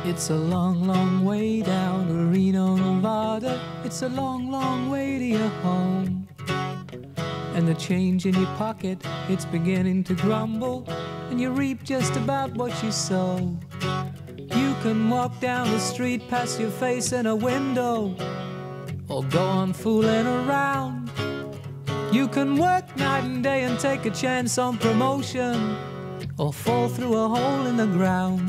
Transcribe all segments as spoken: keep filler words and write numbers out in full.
It's a long, long way down to Reno, Nevada. It's a long, long way to your home. And the change in your pocket, it's beginning to grumble, and you reap just about what you sow. You can walk down the street, pass your face in a window, or go on fooling around. You can work night and day and take a chance on promotion, or fall through a hole in the ground.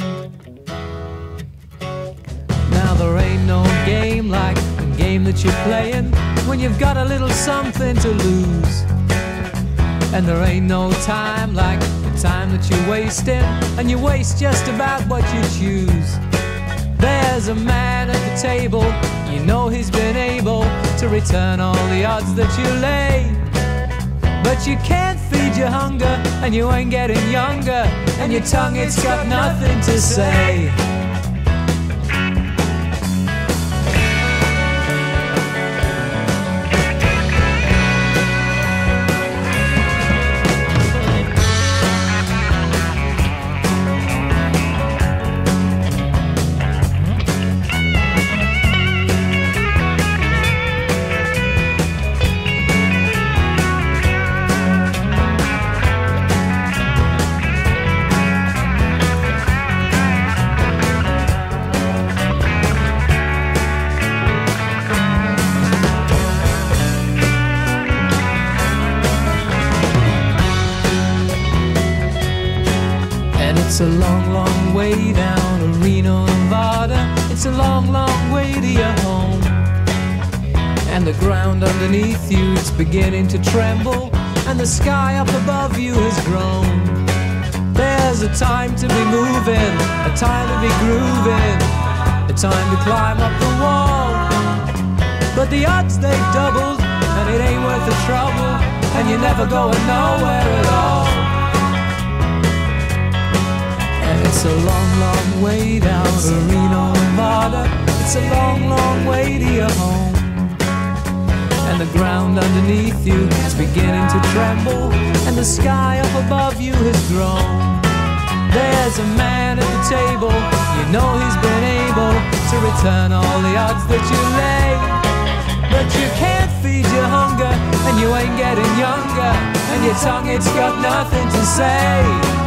Now there ain't no game like the game that you're playing when you've got a little something to lose. And there ain't no time like the time that you're wasting, and you waste just about what you choose. There's a man at the table, you know he's been able to return all the odds that you lay. But you can't feed your hunger, and you ain't getting younger, and your tongue, it's got nothing to say. It's a long, long way down to Reno, Nevada. It's a long, long way to your home. And the ground underneath you, it's beginning to tremble, and the sky up above you has grown. There's a time to be moving, a time to be grooving, a time to climb up the wall. But the odds, they've doubled, and it ain't worth the trouble, and you're never going nowhere at all. It's a long, long way down to Reno, Nevada. It's a long, long way to your home. And the ground underneath you is beginning to tremble, and the sky up above you has grown. There's a man at the table, you know he's been able to return all the odds that you lay. But you can't feed your hunger, and you ain't getting younger, and your tongue, it's got nothing to say.